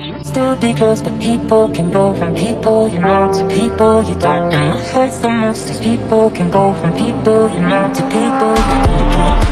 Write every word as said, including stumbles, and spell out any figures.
Still be close, but people can go from people you know to people you don't know. Hurts the most is people can go from people you know to people you don't know.